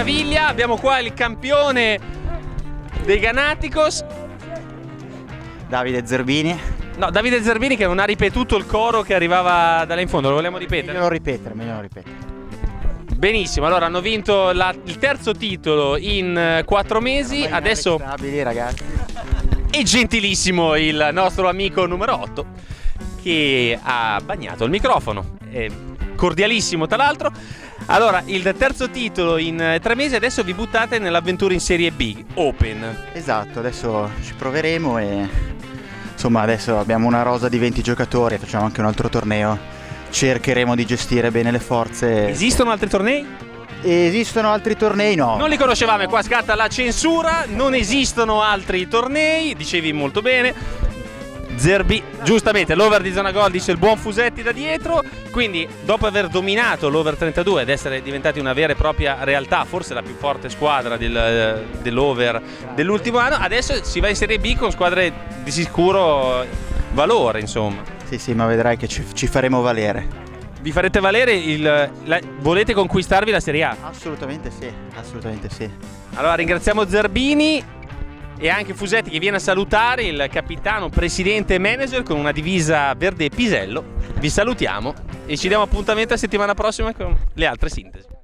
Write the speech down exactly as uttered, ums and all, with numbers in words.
meraviglia, abbiamo qua il campione dei Ganaticos, Davide Zerbini. no, Davide Zerbini, che non ha ripetuto il coro che arrivava da là in fondo, lo vogliamo Meglio ripetere? non ripetere, meglio non ripetere. Benissimo, allora hanno vinto la- il terzo titolo in eh, quattro mesi, Ormai adesso inarrestabili, ragazzi. è gentilissimo il nostro amico numero otto che ha bagnato il microfono, è cordialissimo tra l'altro. Allora, il terzo titolo in eh, tre mesi, adesso vi buttate nell'avventura in Serie B, Open. Esatto, adesso ci proveremo e insomma adesso abbiamo una rosa di venti giocatori, facciamo anche un altro torneo. Cercheremo di gestire bene le forze. Esistono altri tornei? Esistono altri tornei? No. Non li conoscevamo e qua scatta la censura, non esistono altri tornei, dicevi molto bene. Zerbi, giustamente l'over di zona gol dice il buon Fusetti da dietro, quindi dopo aver dominato l'over trentadue ed essere diventati una vera e propria realtà, forse la più forte squadra del, dell'over dell'ultimo anno, adesso si va in Serie B con squadre di sicuro valore, insomma. Sì, sì, ma vedrai che ci, ci faremo valere. Vi farete valere il... La, volete conquistarvi la Serie A? Assolutamente sì, assolutamente sì. Allora ringraziamo Zerbini e anche Fusetti che viene a salutare il capitano, presidente e manager con una divisa verde pisello. Vi salutiamo e ci diamo appuntamento la settimana prossima con le altre sintesi.